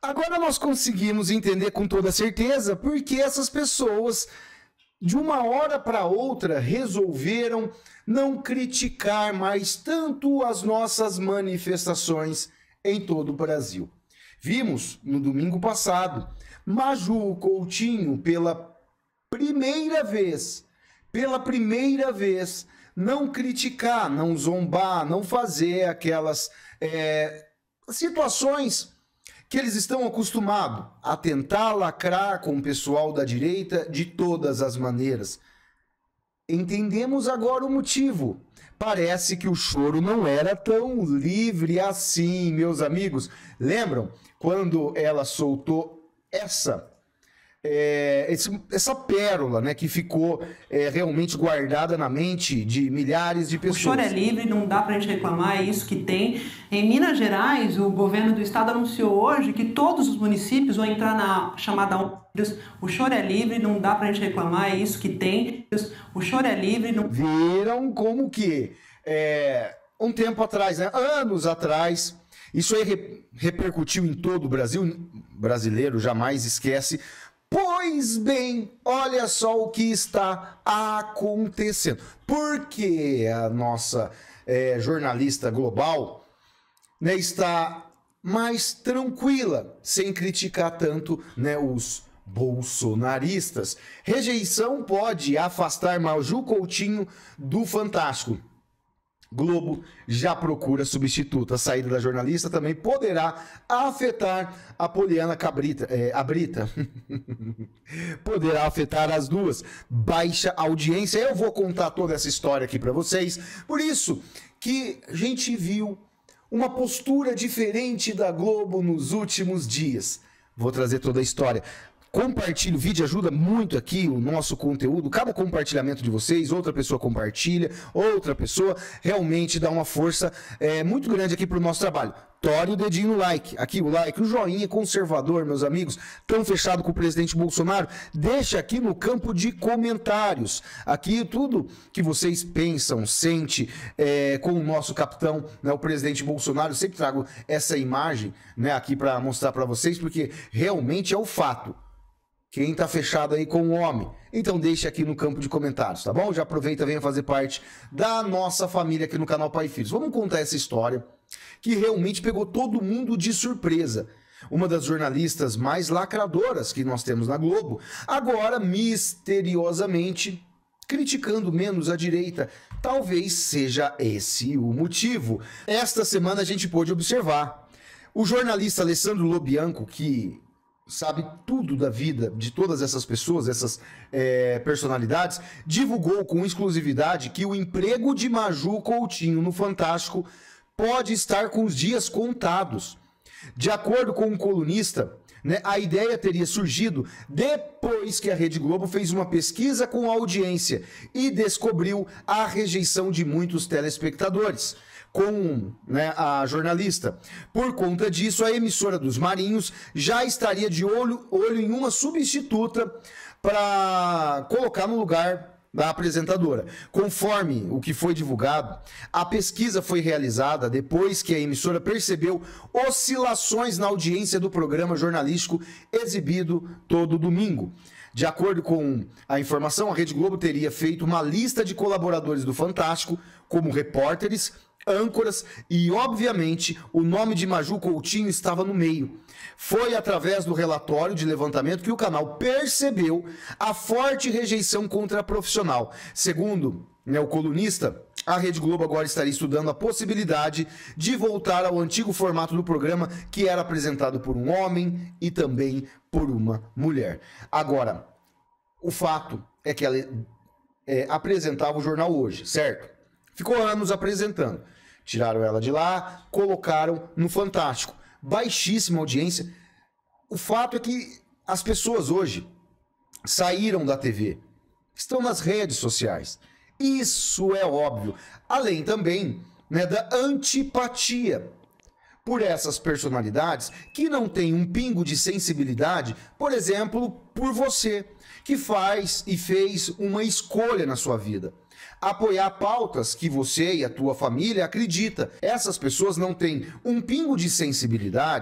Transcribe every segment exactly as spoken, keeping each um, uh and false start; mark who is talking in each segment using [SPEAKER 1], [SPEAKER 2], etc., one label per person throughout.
[SPEAKER 1] Agora nós conseguimos entender com toda certeza por que essas pessoas, de uma hora para outra, resolveram não criticar mais tanto as nossas manifestações em todo o Brasil. Vimos no domingo passado Maju Coutinho pela primeira vez, pela primeira vez, não criticar, não zombar, não fazer aquelas é, situações que eles estão acostumados a tentar lacrar com o pessoal da direita de todas as maneiras. Entendemos agora o motivo. Parece que o choro não era tão livre assim, meus amigos. Lembram quando ela soltou essa, é, esse, essa pérola, né, que ficou é, realmente guardada na mente de milhares de pessoas?
[SPEAKER 2] O choro é livre, não dá pra gente reclamar, é isso que tem. Em Minas Gerais, o governo do estado anunciou hoje que todos os municípios vão entrar na chamada... O choro é livre, não dá pra gente reclamar, é isso que tem. O choro é livre... Não...
[SPEAKER 1] Viram como que, é, um tempo atrás, né, anos atrás, isso aí re repercutiu em todo o Brasil, o brasileiro jamais esquece. Pois bem, olha só o que está acontecendo. Porque a nossa é, jornalista global, né, está mais tranquila, sem criticar tanto, né, os bolsonaristas. Rejeição pode afastar Maju Coutinho do Fantástico. Globo já procura substituta. A saída da jornalista também poderá afetar a Poliana Cabrita, é, a Brita. Poderá afetar as duas. Baixa audiência. Eu vou contar toda essa história aqui para vocês. Por isso que a gente viu uma postura diferente da Globo nos últimos dias. Vou trazer toda a história. Compartilhe o vídeo, ajuda muito aqui o nosso conteúdo. Cada compartilhamento de vocês, outra pessoa compartilha, outra pessoa realmente dá uma força é, muito grande aqui para o nosso trabalho. Tore o dedinho no like, aqui o like, o joinha conservador, meus amigos, tão fechado com o presidente Bolsonaro, deixa aqui no campo de comentários, aqui tudo que vocês pensam, sente é, com o nosso capitão, né, o presidente Bolsonaro. Eu sempre trago essa imagem, né, aqui para mostrar para vocês, porque realmente é o fato. Quem tá fechado aí com o homem? Então deixa aqui no campo de comentários, tá bom? Já aproveita, venha fazer parte da nossa família aqui no canal Pai e Filhos. Vamos contar essa história que realmente pegou todo mundo de surpresa. Uma das jornalistas mais lacradoras que nós temos na Globo, agora misteriosamente criticando menos a direita. Talvez seja esse o motivo. Esta semana a gente pôde observar o jornalista Alessandro Lobianco, que sabe tudo da vida de todas essas pessoas, essas é, personalidades, divulgou com exclusividade que o emprego de Maju Coutinho no Fantástico pode estar com os dias contados. De acordo com um colunista, né, a ideia teria surgido depois que a Rede Globo fez uma pesquisa com a audiência e descobriu a rejeição de muitos telespectadores com, né, a jornalista. Por conta disso, a emissora dos Marinhos já estaria de olho, olho em uma substituta para colocar no lugar da apresentadora. Conforme o que foi divulgado, a pesquisa foi realizada depois que a emissora percebeu oscilações na audiência do programa jornalístico exibido todo domingo. De acordo com a informação, a Rede Globo teria feito uma lista de colaboradores do Fantástico, como repórteres, âncoras e, obviamente, o nome de Maju Coutinho estava no meio. Foi através do relatório de levantamento que o canal percebeu a forte rejeição contra a profissional. Segundo, né, o colunista, a Rede Globo agora estaria estudando a possibilidade de voltar ao antigo formato do programa, que era apresentado por um homem e também por uma mulher. Agora, o fato é que ela é, apresentava o jornal Hoje, certo? Ficou anos apresentando. Tiraram ela de lá, colocaram no Fantástico. Baixíssima audiência. O fato é que as pessoas hoje saíram da T V, estão nas redes sociais. Isso é óbvio. Além também, né, da antipatia por essas personalidades que não têm um pingo de sensibilidade, por exemplo, por você, que faz e fez uma escolha na sua vida. Apoiar pautas que você e a tua família acredita. Essas pessoas não têm um pingo de sensibilidade,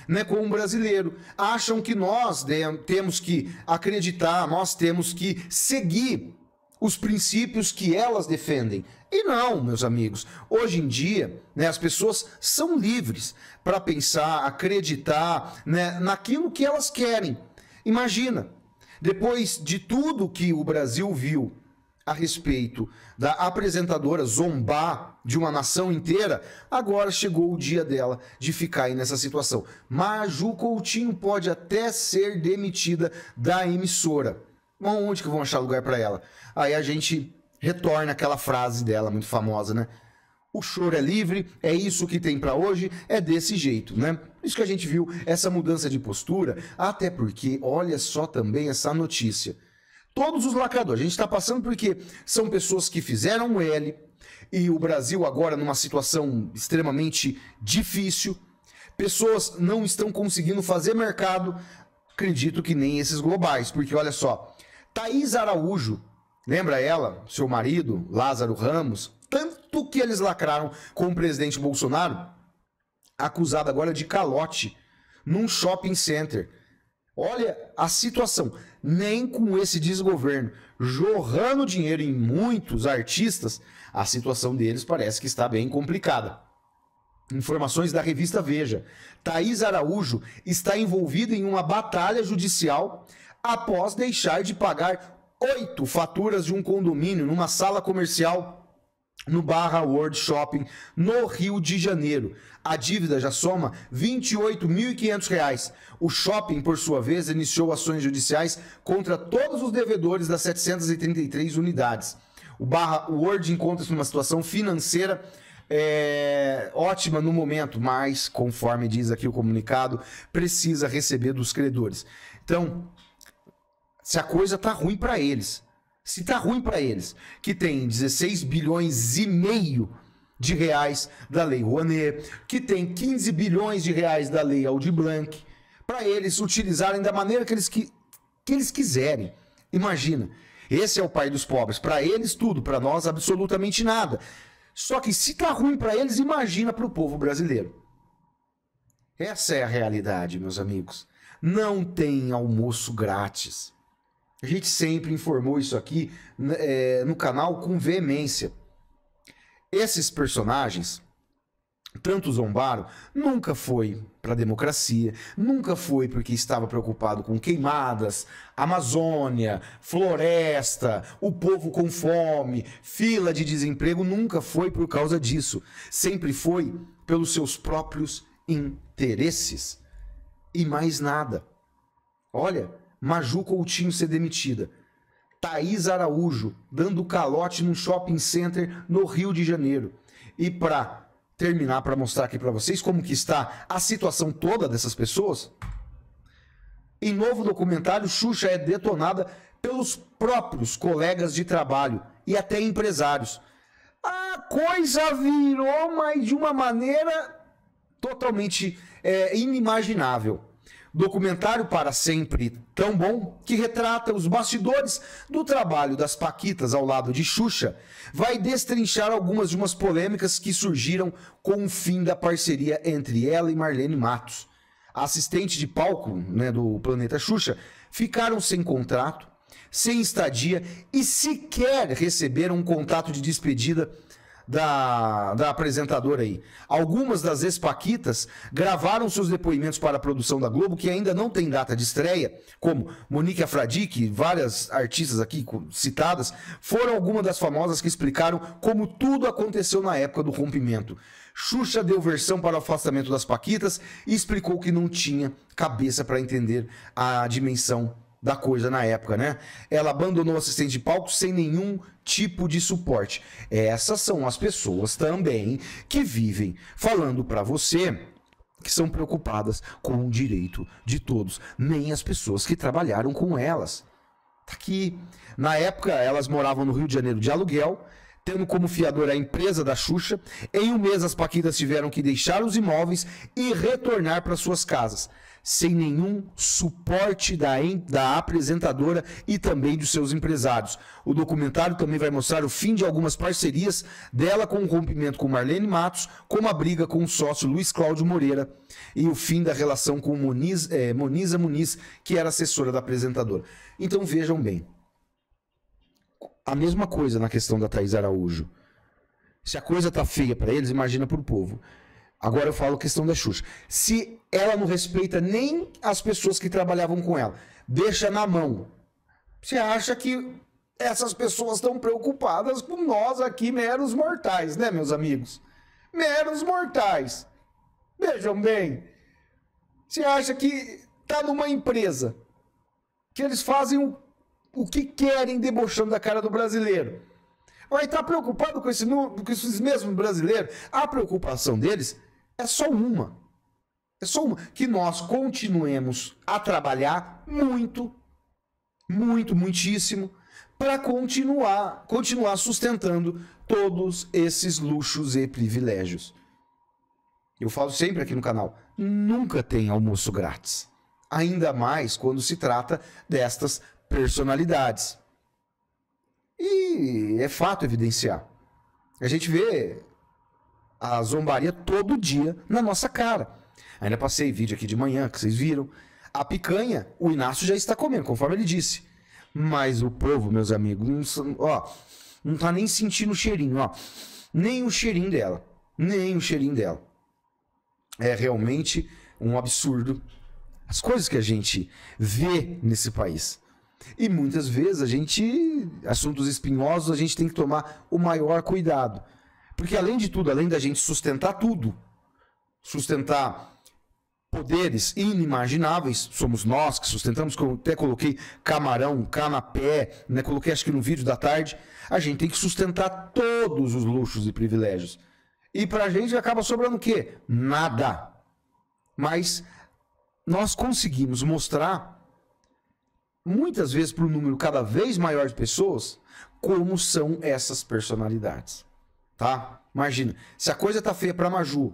[SPEAKER 1] né, com o brasileiro. Acham que nós né, temos que acreditar, nós temos que seguir os princípios que elas defendem. E não, meus amigos. Hoje em dia, né, as pessoas são livres para pensar, acreditar, né, naquilo que elas querem. Imagina, depois de tudo que o Brasil viu a respeito da apresentadora zombar de uma nação inteira, agora chegou o dia dela de ficar aí nessa situação. Maju Coutinho pode até ser demitida da emissora. Onde que vão achar lugar para ela? Aí a gente retorna aquela frase dela, muito famosa, né? O choro é livre, é isso que tem para hoje, é desse jeito, né? Por isso que a gente viu essa mudança de postura, até porque, olha só também essa notícia. Todos os lacradores, a gente está passando porque são pessoas que fizeram o L, e o Brasil agora numa situação extremamente difícil, pessoas não estão conseguindo fazer mercado, acredito que nem esses globais, porque olha só, Thaís Araújo, lembra ela, seu marido, Lázaro Ramos, tanto que eles lacraram com o presidente Bolsonaro, acusado agora de calote num shopping center. Olha a situação, nem com esse desgoverno jorrando dinheiro em muitos artistas, a situação deles parece que está bem complicada. Informações da revista Veja. Thaís Araújo está envolvida em uma batalha judicial após deixar de pagar oito faturas de um condomínio numa sala comercial no Barra World Shopping, no Rio de Janeiro. A dívida já soma vinte e oito mil e quinhentos reais. O shopping, por sua vez, iniciou ações judiciais contra todos os devedores das setecentas e trinta e três unidades. O Barra World encontra-se numa situação financeira é, ótima no momento, mas, conforme diz aqui o comunicado, precisa receber dos credores. Então, se a coisa tá ruim para eles, se tá ruim para eles, que tem dezesseis bilhões e meio de reais da Lei Rouanet, que tem quinze bilhões de reais da Lei Aldir Blanc, para eles utilizarem da maneira que eles, que, que eles quiserem. Imagina, esse é o pai dos pobres. Para eles tudo, para nós absolutamente nada. Só que se tá ruim para eles, imagina para o povo brasileiro. Essa é a realidade, meus amigos. Não tem almoço grátis. A gente sempre informou isso aqui é, no canal com veemência. Esses personagens, tanto zombaram, nunca foi para a democracia, nunca foi porque estava preocupado com queimadas, Amazônia, floresta, o povo com fome, fila de desemprego, nunca foi por causa disso. Sempre foi pelos seus próprios interesses. E mais nada. Olha, Maju Coutinho ser demitida. Thaís Araújo dando calote num shopping center no Rio de Janeiro. E para terminar, para mostrar aqui para vocês como que está a situação toda dessas pessoas, em novo documentário, Xuxa é detonada pelos próprios colegas de trabalho e até empresários. A coisa virou, mas de uma maneira totalmente é, inimaginável. Documentário Para Sempre Tão Bom, que retrata os bastidores do trabalho das paquitas ao lado de Xuxa, vai destrinchar algumas de umas polêmicas que surgiram com o fim da parceria entre ela e Marlene Matos. A assistente de palco, né, do Planeta Xuxa ficaram sem contrato, sem estadia e sequer receberam um contato de despedida Da, da apresentadora aí. Algumas das ex-paquitas gravaram seus depoimentos para a produção da Globo, que ainda não tem data de estreia, como Monique Afradique, várias artistas aqui citadas, foram algumas das famosas que explicaram como tudo aconteceu na época do rompimento. Xuxa deu versão para o afastamento das paquitas e explicou que não tinha cabeça para entender a dimensão da coisa na época, né? Ela abandonou o assistente de palco sem nenhum tipo de suporte. Essas são as pessoas também que vivem falando para você que são preocupadas com o direito de todos, nem as pessoas que trabalharam com elas. Tá aqui. Na época, elas moravam no Rio de Janeiro de aluguel, tendo como fiador a empresa da Xuxa. Em um mês, as paquitas tiveram que deixar os imóveis e retornar para suas casas, sem nenhum suporte da, da apresentadora e também dos seus empresários. O documentário também vai mostrar o fim de algumas parcerias dela, com o rompimento com Marlene Matos, como a briga com o sócio Luiz Cláudio Moreira e o fim da relação com Moniz, é, Moniza Muniz, que era assessora da apresentadora. Então vejam bem, a mesma coisa na questão da Thaís Araújo. Se a coisa tá feia para eles, imagina para o povo. Agora eu falo a questão da Xuxa. Se ela não respeita nem as pessoas que trabalhavam com ela, deixa na mão. Você acha que essas pessoas estão preocupadas com nós aqui, meros mortais, né, meus amigos? Meros mortais. Vejam bem. Você acha que tá numa empresa que eles fazem o, o que querem, debochando da cara do brasileiro? Vai estar preocupado com, esse, com esses mesmos brasileiros? A preocupação deles é só uma. É só uma. Que nós continuemos a trabalhar muito, muito, muitíssimo, para continuar, continuar sustentando todos esses luxos e privilégios. Eu falo sempre aqui no canal, nunca tem almoço grátis. Ainda mais quando se trata destas personalidades. E é fato evidenciar. A gente vê a zombaria todo dia na nossa cara. Ainda passei vídeo aqui de manhã, que vocês viram. A picanha, o Inácio já está comendo, conforme ele disse. Mas o povo, meus amigos, não, ó, não tá nem sentindo o cheirinho, ó. Nem o cheirinho dela. Nem o cheirinho dela. É realmente um absurdo as coisas que a gente vê nesse país. E muitas vezes a gente, assuntos espinhosos, a gente tem que tomar o maior cuidado. Porque além de tudo, além da gente sustentar tudo, sustentar poderes inimagináveis, somos nós que sustentamos, como até coloquei camarão, canapé, né, coloquei acho que no vídeo da tarde, a gente tem que sustentar todos os luxos e privilégios. E pra gente acaba sobrando o quê? Nada. Mas nós conseguimos mostrar, muitas vezes para um número cada vez maior de pessoas, como são essas personalidades. Tá? Imagina, se a coisa tá feia pra Maju,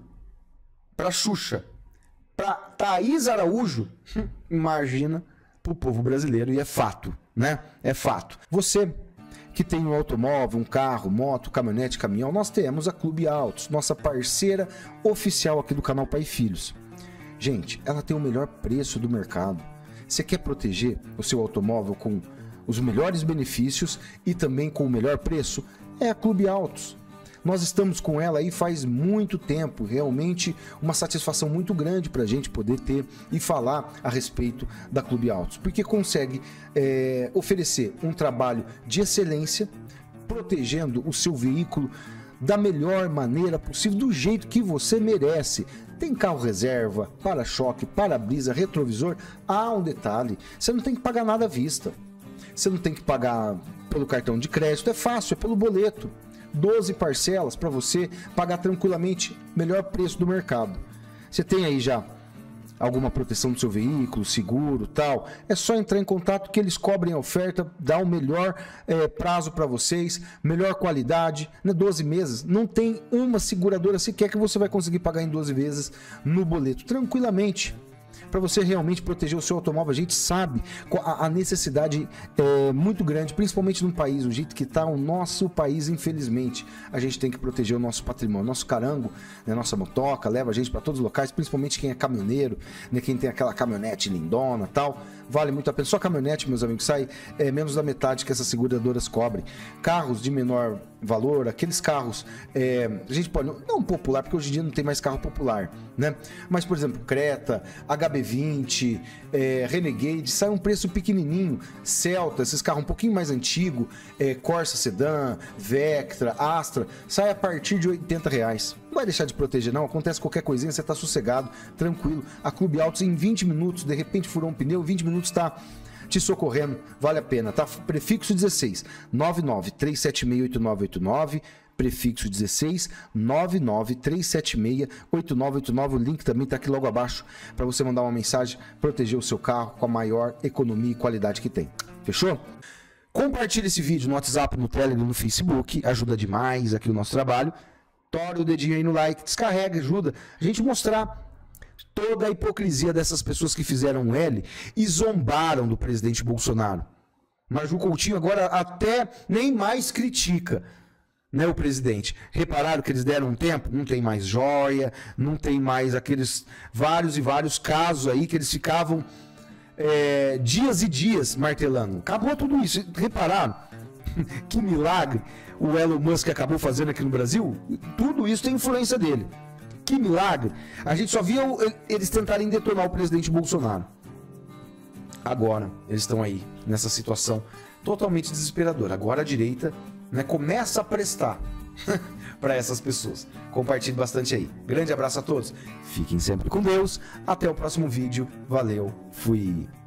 [SPEAKER 1] pra Xuxa, pra Thaís Araújo, imagina pro povo brasileiro, e é fato, né? É fato. Você que tem um automóvel, um carro, moto, caminhonete, caminhão, nós temos a Clube Autos, nossa parceira oficial aqui do canal Pai e Filhos. Gente, ela tem o melhor preço do mercado. Você quer proteger o seu automóvel com os melhores benefícios e também com o melhor preço? É a Clube Autos. Nós estamos com ela aí faz muito tempo, realmente uma satisfação muito grande para a gente poder ter e falar a respeito da Clube Autos, porque consegue é, oferecer um trabalho de excelência, protegendo o seu veículo da melhor maneira possível, do jeito que você merece. Tem carro reserva, para-choque, para-brisa, retrovisor. Ah, um detalhe, você não tem que pagar nada à vista, você não tem que pagar pelo cartão de crédito, é fácil, é pelo boleto. doze parcelas para você pagar tranquilamente, melhor preço do mercado. Você tem aí já alguma proteção do seu veículo, seguro, tal, é só entrar em contato que eles cobrem a oferta, dá o melhor é, prazo para vocês, melhor qualidade, né? doze meses, não tem uma seguradora sequer que você vai conseguir pagar em doze vezes no boleto, tranquilamente. Para você realmente proteger o seu automóvel, a gente sabe a necessidade é muito grande, principalmente num país, o jeito que está o nosso país, infelizmente, a gente tem que proteger o nosso patrimônio, nosso carango, né, nossa motoca, leva a gente para todos os locais, principalmente quem é caminhoneiro, né, quem tem aquela caminhonete lindona, tal, vale muito a pena. Só caminhonete, meus amigos, sai é, menos da metade que essas seguradoras cobrem. Carros de menor valor, aqueles carros, é, a gente pode, não popular, porque hoje em dia não tem mais carro popular, né? Mas, por exemplo, Creta, H B vinte, é, Renegade, sai um preço pequenininho, Celta, esses carros um pouquinho mais antigos, é, Corsa Sedan, Vectra, Astra, sai a partir de oitenta reais. Não vai deixar de proteger não, acontece qualquer coisinha, você tá sossegado, tranquilo. A Clube Autos em vinte minutos, de repente furou um pneu, vinte minutos tá te socorrendo, vale a pena, tá? Prefixo dezesseis, nove nove três sete seis oito nove oito nove, prefixo dezesseis, nove nove três sete seis oito nove oito nove, o link também tá aqui logo abaixo para você mandar uma mensagem, proteger o seu carro com a maior economia e qualidade que tem. Fechou? Compartilhe esse vídeo no WhatsApp, no Telegram, no Facebook. Ajuda demais aqui o nosso trabalho. Tore o dedinho aí no like, descarrega, ajuda a gente mostrar toda a hipocrisia dessas pessoas que fizeram um L e zombaram do presidente Bolsonaro. Maju Coutinho agora até nem mais critica, né, o presidente. Repararam que eles deram um tempo? Não tem mais joia, não tem mais aqueles vários e vários casos aí que eles ficavam é, dias e dias martelando. Acabou tudo isso. Repararam? Que milagre o Elon Musk acabou fazendo aqui no Brasil? Tudo isso tem influência dele. Que milagre. A gente só via eles tentarem detonar o presidente Bolsonaro. Agora, eles estão aí, nessa situação totalmente desesperadora. Agora a direita, né, começa a prestar para essas pessoas. Compartilhe bastante aí. Grande abraço a todos. Fiquem sempre com Deus. Até o próximo vídeo. Valeu. Fui.